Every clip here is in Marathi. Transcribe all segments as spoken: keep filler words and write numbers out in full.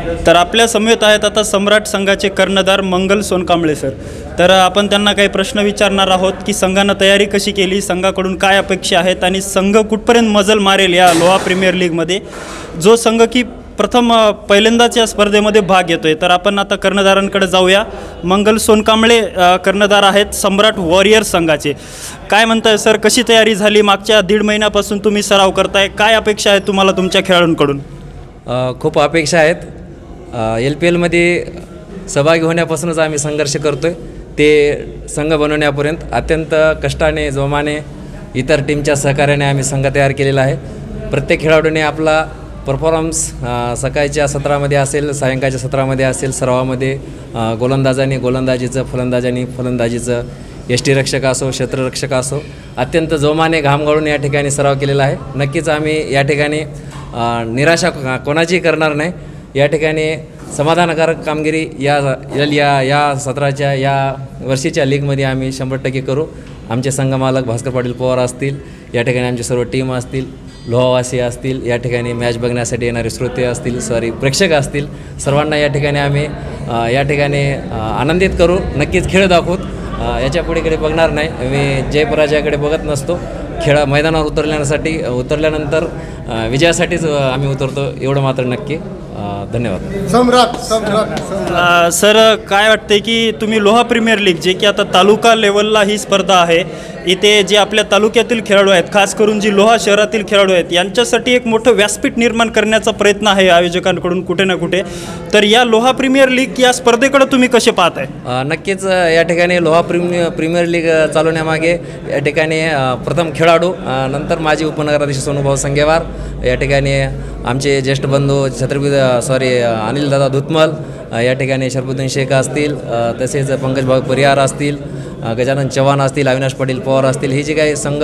तर आपल्या समेत आहेत आता सम्राट संघाचे कर्णधार मंगल सोनकांबळे सर. तर आपण त्यांना काही प्रश्न विचारणार आहोत की संघानं तयारी कशी केली, संघाकडून काय अपेक्षा आहेत आणि संघ कुठपर्यंत मजल मारेल या लोहा प्रीमियर लीगमध्ये, जो संघ की प्रथम पहिल्यांदाच या स्पर्धेमध्ये भाग घेतोय. तर आपण आता कर्णधारांकडे जाऊया. मंगल सोनकांबळे कर्णधार आहेत सम्राट वॉरियर्स संघाचे. काय म्हणताय सर, कशी तयारी झाली? मागच्या दीड महिन्यापासून तुम्ही सराव करताय, काय अपेक्षा आहेत तुम्हाला तुमच्या खेळाडूंकडून? खूप अपेक्षा आहेत. एल पी एलमध्ये सहभागी होण्यापासूनच आम्ही संघर्ष करतो आहे. ते संघ बनवण्यापर्यंत अत्यंत कष्टाने जोमाने इतर टीमच्या सहकार्याने आम्ही संघ तयार केलेला आहे. प्रत्येक खेळाडूने आपला परफॉर्मन्स सकाळच्या सत्रामध्ये असेल, सायंकाळच्या सत्रामध्ये असेल, सरावामध्ये गोलंदाजाने गोलंदाजीचं, फलंदाजाने फलंदाजीचं, यष्टीरक्षक असो, क्षेत्ररक्षक असो, अत्यंत जोमाने घाम गाळून या ठिकाणी सराव केलेला आहे. नक्कीच आम्ही या ठिकाणी निराशा कोणाची करणार नाही. या ठिकाणी समाधानकारक कामगिरी या या या सत्राच्या या वर्षीच्या लीगमध्ये आम्ही शंभर टक्के करू. आमचे संघमालक भास्कर पाटील पवार असतील, या ठिकाणी आमचे सर्व टीम असतील, लोहावासी असतील, या ठिकाणी मॅच बघण्यासाठी येणारे श्रोते असतील, सॉरी प्रेक्षक असतील, सर्वांना या ठिकाणी आम्ही या ठिकाणी आनंदित करू. नक्कीच खेळ दाखवूत. याच्या पुढेकडे बघणार नाही. मी जय पराजयाकडे बघत नसतो. खेळा मैदानावर उतरण्यासाठी उतरल्यानंतर विजयासाठीच आम्ही उतरतो, एवढं मात्र नक्की. धन्यवाद. सम्राट सम्राट सर, काय वाटते की तुम्ही लोहा प्रीमियर लीग, जे की आता तालुका लेवलला ही स्पर्धा आहे, इथे जे आपल्या तालुक्यातील खेळाडू आहेत, खास करून जी लोहा शहरातील खेळाडू आहेत, यांच्यासाठी एक मोठं व्यासपीठ निर्माण करण्याचा प्रयत्न आहे आयोजकांकडून कुठे ना कुठे. तर या लोहा प्रीमियर लीग या स्पर्धेकडे तुम्ही कसे पाहताय? नक्कीच या ठिकाणी लोहा प्रीमि प्रीमियर लीग चालवण्यामागे या ठिकाणी प्रथम खेळाडू, नंतर माजी उपनगराधीश सोनूभाऊ संगेवार, या ठिकाणी आमचे ज्येष्ठ बंधू छत्रपती सॉरी अनिलदादा धुतमल, या ठिकाणी शरफुद्दीन शेख असतील, तसेच पंकजभाऊ परिहार असतील, गजानन चव्हाण असतील, अविनाश पाटील पवार असतील, ही जी काही संघ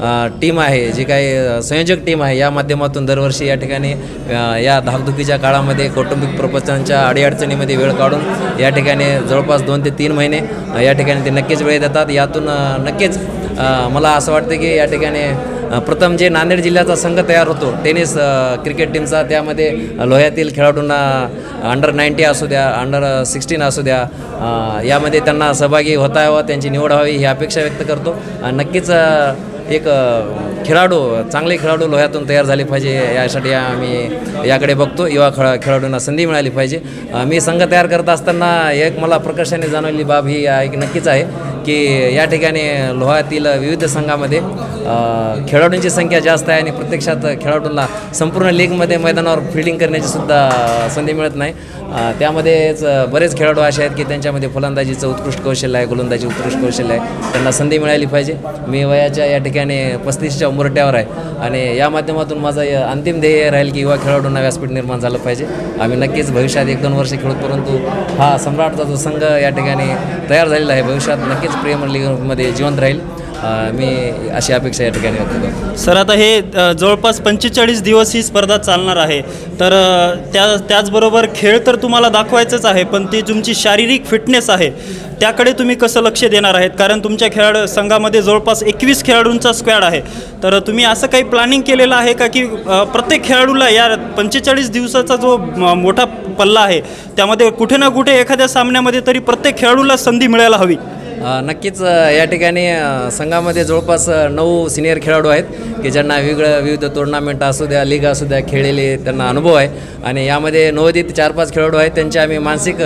टीम आहे, जी काही संयोजक टीम आहे, या माध्यमातून दरवर्षी या ठिकाणी या धाकधुकीच्या काळामध्ये कौटुंबिक प्रपंचांच्या अडीअडचणीमध्ये वेळ काढून या ठिकाणी जवळपास दोन ते तीन महिने या ठिकाणी ते नक्कीच वेळ देतात. यातून नक्कीच मला असं वाटतं की या ठिकाणी प्रथम जे नांदेड जिल्ह्याचा संघ तयार होतो टेनिस क्रिकेट टीमचा, त्यामध्ये लोह्यातील खेळाडूंना अंडर नाईन्टी असू द्या, अंडर सिक्स्टीन असू द्या, यामध्ये त्यांना सहभागी होता यावं, त्यांची निवड व्हावी ही अपेक्षा व्यक्त करतो. नक्कीच एक खेळाडू, चांगले खेळाडू लोह्यातून तयार झाले पाहिजे, यासाठी आम्ही याकडे बघतो. युवा खेळा खेळाडूंना संधी मिळाली पाहिजे. मी संघ तयार करत असताना एक मला प्रकर्षाने जाणवलेली बाब ही एक नक्कीच आहे की या ठिकाणी लोह्यातील विविध संघामध्ये खेळाडूंची संख्या जास्त आहे आणि प्रत्यक्षात खेळाडूंना संपूर्ण लीगमध्ये मैदानावर फिल्डिंग करण्याची सुद्धा संधी मिळत नाही. त्यामध्येच बरेच खेळाडू असे आहेत की त्यांच्यामध्ये फलंदाजीचं उत्कृष्ट कौशल्य आहे, गोलंदाजी उत्कृष्ट कौशल्य आहे, त्यांना संधी मिळाली पाहिजे. मी वयाच्या या ठिकाणी पस्तीसच्या उंबरट्यावर आहे आणि या माध्यमातून माझं अंतिम ध्येय राहील की युवा खेळाडूंना व्यासपीठ निर्माण झालं पाहिजे. आम्ही नक्कीच भविष्यात एक दोन वर्ष खेळू, परंतु हा सम्राटचा जो संघ या ठिकाणी तयार झालेला आहे, भविष्यात नक्कीच प्रीमियर लीगमध्ये जिवंत राहील, मी अशी अपेक्षा या ठिकाणी व्यक्त करतो. सर, आता हे जवळपास पंचेचाळीस दिवस ही स्पर्धा चालणार आहे, तर त्या त्याचबरोबर खेळ तर तुम्हाला दाखवायचंच आहे, पण ती तुमची शारीरिक फिटनेस आहे त्याकडे तुम्ही कसं लक्ष देणार आहेत? कारण तुमच्या खेळाडू संघामध्ये जवळपास एकवीस खेळाडूंचा स्क्वॅड आहे, तर तुम्ही असं काही प्लॅनिंग केलेलं आहे का की प्रत्येक खेळाडूला या पंचेचाळीस दिवसाचा जो मोठा पल्ला आहे त्यामध्ये कुठे ना कुठे एखाद्या सामन्यामध्ये तरी प्रत्येक खेळाडूला संधी मिळायला हवी? नक्कीच या ठिकाणी संघामध्ये जवळपास नऊ सिनियर खेळाडू आहेत की ज्यांना वेगळं विविध टुर्नामेंट असू द्या, लीग असू द्या, खेळलेले त्यांना अनुभव आहे आणि यामध्ये नवोदित चार पाच खेळाडू आहेत. त्यांचे आम्ही मानसिक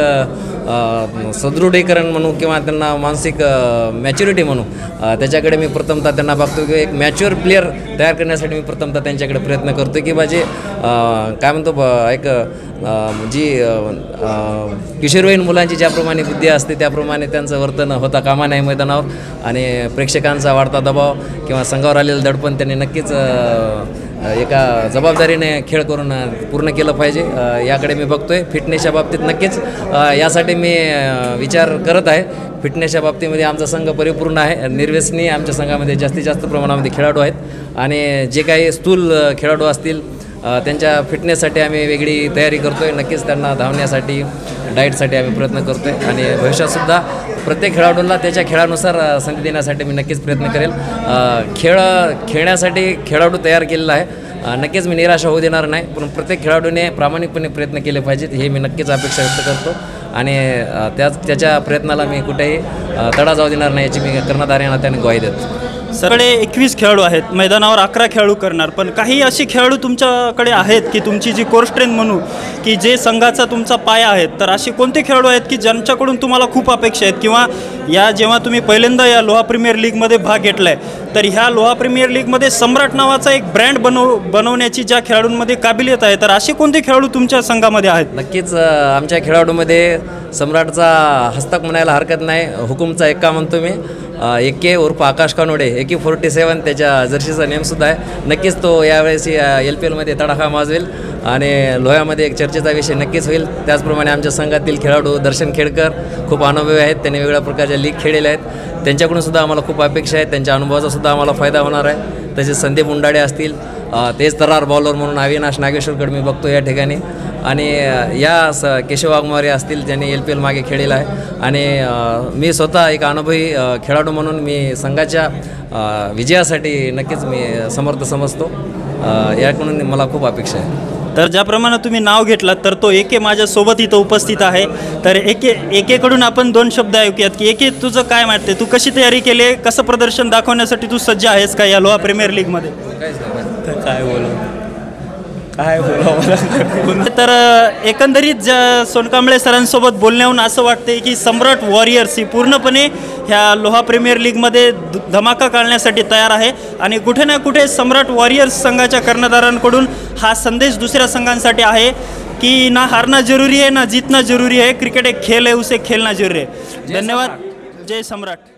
सदृढीकरण म्हणू किंवा त्यांना मानसिक मॅच्युरिटी म्हणू, त्याच्याकडे मी प्रथमतः त्यांना बघतो की एक मॅच्युअर प्लेअर तयार करण्यासाठी मी प्रथमतः त्यांच्याकडे प्रयत्न करतो की माझे काय म्हणतो एक जी किशोरवयीन मुलांची ज्याप्रमाणे बुद्धी असते त्याप्रमाणे त्यांचं वर्तन होता कामा नाही मैदानावर आणि प्रेक्षकांचा वाढता दबाव किंवा संघावर आलेलं दडपण त्यांनी नक्कीच एका जबाबदारीने खेळ करून पूर्ण केलं पाहिजे, याकडे मी बघतोय. फिटनेसच्या बाबतीत नक्कीच यासाठी मी विचार करत आहे. फिटनेसच्या बाबतीमध्ये आमचा संघ परिपूर्ण आहे, निर्व्यसनी आमच्या संघामध्ये जास्तीत जास्त प्रमाणामध्ये खेळाडू आहेत आणि जे काही स्थूल खेळाडू असतील त्यांच्या फिटनेससाठी आम्ही वेगळी तयारी करतो आहे. नक्कीच त्यांना धावण्यासाठी, डाएटसाठी आम्ही प्रयत्न करतो आहे आणि भविष्यातसुद्धा प्रत्येक खेळाडूंना त्याच्या खेळानुसार संधी देण्यासाठी मी नक्कीच प्रयत्न करेल. खेळ खेळण्यासाठी खेळाडू तयार केलेला आहे. अ, नक्कीच मी निराशा होऊ देणार नाही, पण प्रत्येक खेळाडूने प्रामाणिकपणे प्रयत्न केले पाहिजेत हे मी नक्कीच अपेक्षा व्यक्त करतो आणि अ, त्याच त्याच्या प्रयत्नाला मी कुठेही अ, तडा जाऊ देणार नाही याची मी कर्णधार या नात्याने ग्वाही देतो. सगळे एकवीस खेळाडू आहेत, मैदानावर अकरा खेळाडू करणार, पण काही अशी खेळाडू तुमच्याकडे आहेत की तुमची जी कोर स्ट्रेंथ म्हणू की जे संघाचा तुमचा पाया आहेत, तर असे कोणते खेळाडू आहेत की ज्यांच्याकडून तुम्हाला खूप अपेक्षा आहेत किंवा या जेव्हा तुम्ही पहिल्यांदा या लोहा प्रीमियर लीगमध्ये भाग घेतला आहे तर ह्या लोहा प्रीमियर लीगमध्ये सम्राट नावाचा एक ब्रँड बनव बनवण्याची ज्या खेळाडूंमध्ये काबिलियत आहे, तर असे कोणते खेळाडू तुमच्या संघामध्ये आहेत? नक्कीच अ, आमच्या खेळाडूमध्ये सम्राटचा हस्तक म्हणायला हरकत नाही, हुकुमचा एक्का म्हणतो मी. एके उर्फ आकाश कानोडे एके फोर्टी सेवन त्याच्या जर्सीचा नेमसुद्धा आहे. नक्कीच तो यावेळेस एल पी एलमध्ये तडाखा माजवेल आणि लोह्यामध्ये एक चर्चेचा विषय नक्कीच होईल. त्याचप्रमाणे आमच्या संघातील खेळाडू दर्शन खेडकर खूप अनुभवी आहेत, त्यांनी वेगवेगळ्या प्रकारच्या लीग खेळलेल्या आहेत, त्यांच्याकडून सुद्धा आम्हाला खूप अपेक्षा आहेत, त्यांच्या अनुभवाचा सुद्धा आम्हाला फायदा होणार आहे. तसेच संदीप उंडाडे असतील, तेज तरार बॉलर म्हणून अविनाश नागेश्वरकडे मी बघतो या ठिकाणी, आणि या स केशव वाघमारे असतील ज्यांनी एल पी एल मागे खेळलेला आहे, आणि मी स्वतः एक अनुभवी खेळाडू म्हणून मी संघाच्या विजयासाठी नक्कीच मी समर्थ समजतो. याकडून मला खूप अपेक्षा आहे. तर ज्याप्रमाणे तुम्ही नाव घेतलात तर तो एके माझ्यासोबत इथं उपस्थित आहे. तर एके एकेकडून आपण दोन शब्द ऐकूयात की एके तुझं काय वाटते, तू कशी तयारी केली, कसं प्रदर्शन दाखवण्यासाठी तू सज्ज आहेस का या लोहा प्रीमियर लीगमध्ये? काय बोलू काय बोलू तर एकंदरीत ज्या सोनकांबळे सरांसोबत बोलण्याहून असं वाटते की सम्राट वॉरियर्स ही पूर्णपणे ह्या लोहा प्रीमियर लीगमध्ये धमाका काढण्यासाठी तयार आहे आणि कुठे ना कुठे सम्राट वॉरियर्स संघाच्या कर्णधारांकडून हा संदेश दुसऱ्या संघांसाठी आहे की ना हारना जरूरी है ना जीतना जरूरी है, क्रिकेट एक खेल है, उसे खेलना जरूरी है. धन्यवाद. जय सम्राट.